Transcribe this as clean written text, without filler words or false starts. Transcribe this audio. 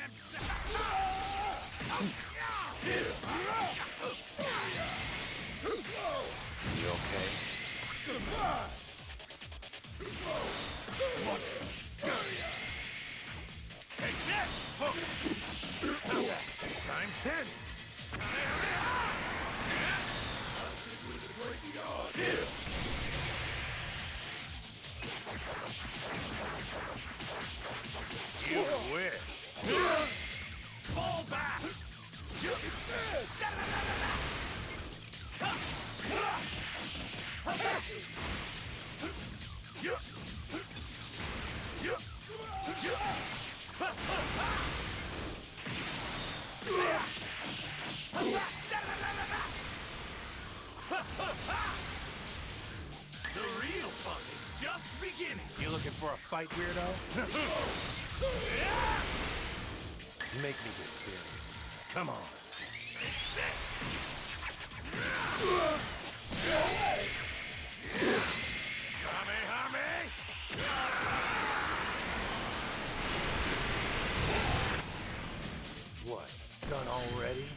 Too slow! You okay? Goodbye! Too slow! What? Take this! Hook! How's that? Times 10! With the great yard here! You wish! Fall back! It's dead! The real fun is just beginning! You looking for a fight, weirdo? Make me get serious. Come on. Kamehame! What, done already?